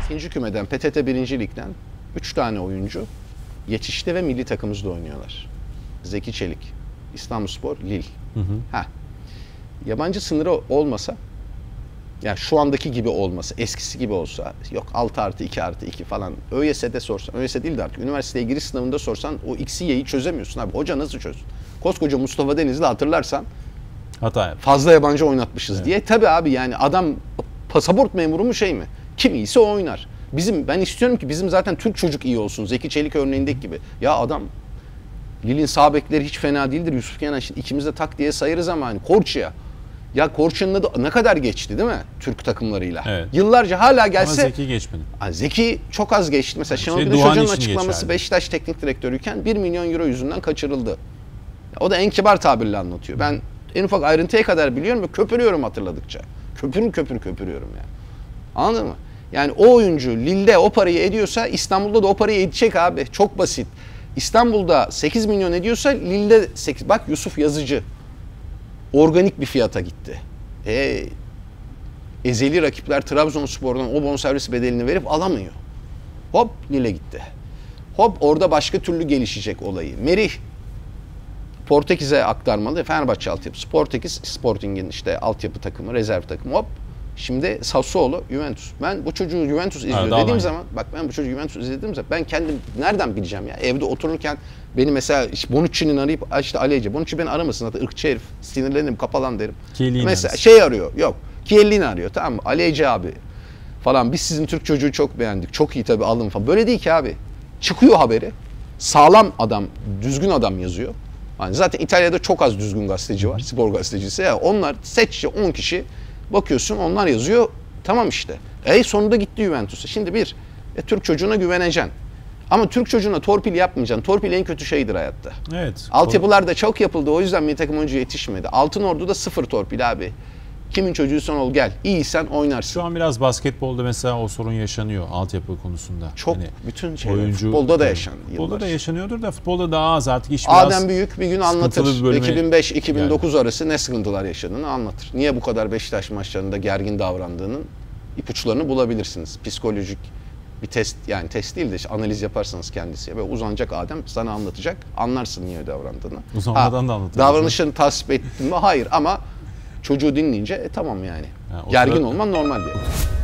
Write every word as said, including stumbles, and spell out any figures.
İkinci kümeden P T T birinci Lig'den üç tane oyuncu geçişte ve milli takımımızda oynuyorlar. Zeki Çelik, İstanbulspor, Lille. Hı hı. Ha. Yabancı sınırı olmasa, yani şu andaki gibi olmasa, eskisi gibi olsa, yok altı artı iki artı iki falan, ÖYS'de sorsan, ÖYS değil de artık üniversiteye giriş sınavında sorsan o X'i Y'yi çözemiyorsun abi. Hoca nasıl çözsün? Koskoca Mustafa Denizli hatırlarsan hata yaptı. Fazla yabancı oynatmışız evet. diye. Tabii abi yani adam pasaport memuru mu şey mi? Kim iyiyse o oynar. Bizim ben istiyorum ki bizim zaten Türk çocuk iyi olsun. Zeki Çelik örneğindeki gibi. Ya adam Lille'in sağ bekleri hiç fena değildir. Yusuf Kenan şimdi ikimiz de tak diye sayarız ama hani Korçia. Ya Korçia'nın adı ne kadar geçti değil mi? Türk takımlarıyla. Evet. Yıllarca hala gelse. Ama Zeki geçmedi. Zeki çok az geçti. Mesela şey, Şenol Güneş Hoca'nın açıklaması Beşiktaş teknik direktörüyken bir milyon euro yüzünden kaçırıldı. O da en kibar tabirle anlatıyor. Ben en ufak ayrıntıya kadar biliyorum ve köpürüyorum hatırladıkça. Köpür köpür köpürüyorum yani. Anladın mı? Yani o oyuncu Lille'de o parayı ediyorsa İstanbul'da da o parayı edecek abi. Çok basit. İstanbul'da sekiz milyon ediyorsa Lille'de sekiz. Bak Yusuf Yazıcı. Organik bir fiyata gitti. E, ezeli rakipler Trabzonspor'dan o bonservis bedelini verip alamıyor. Hop Lille gitti. Hop orada başka türlü gelişecek olayı. Merih Portekiz'e aktarmalı. Fenerbahçe altyapısı. Portekiz Sporting'in işte altyapı takımı, rezerv takımı. Hop. Şimdi Sassuolo, Juventus. Ben bu çocuğu Juventus izliyor evet, dediğim zaman, bak ben bu çocuğu Juventus izlediğim zaman ben kendim nereden bileceğim ya? Evde otururken beni mesela işte Bonucci'nin arayıp işte Ali Ece, Bonucci beni aramasın zaten ırkçı herif. Sinirlenirim, kapalan derim. Chiellini mesela şey arıyor. Yok. Chiellini arıyor. Tamam mı? Ali Ece abi falan. Biz sizin Türk çocuğu çok beğendik. Çok iyi tabii alın falan. Böyle değil ki abi. Çıkıyor haberi. Sağlam adam, düzgün adam yazıyor. Yani zaten İtalya'da çok az düzgün gazeteci var. Spor gazetecisi. Yani onlar seççi on kişi bakıyorsun onlar yazıyor. Tamam işte. E sonunda gitti Juventus'a. Şimdi bir, e, Türk çocuğuna güveneceksin. Ama Türk çocuğuna torpil yapmayacaksın. Torpil en kötü şeydir hayatta. Evet. Altyapılarda çok yapıldı. O yüzden milli takım oyuncu yetişmedi. Altınordu'da sıfır torpil abi. Kimin çocuğuysan ol gel. İyiysen oynarsın. Şu an biraz basketbolda mesela o sorun yaşanıyor altyapı konusunda. Çok hani bütün şeyler oyuncu, futbolda da yaşanıyor. Futbolda yıllar. da yaşanıyordur da futbolda daha az artık iş biraz Adem Büyük bir gün anlatır. iki bin beş iki bin dokuz yani. Arası ne sıkıntılar yaşadığını anlatır. Niye bu kadar Beşiktaş maçlarında gergin davrandığının ipuçlarını bulabilirsiniz. Psikolojik bir test yani test değil de işte analiz yaparsanız kendisi. Ve uzanacak Adem sana anlatacak. Anlarsın niye öyle davrandığını. Uzanmadan ha, da anlatır. Davranışını tasvip ettin mi? Hayır ama çocuğu dinleyince e, tamam yani. yani Gergin sırada... olman normal diye.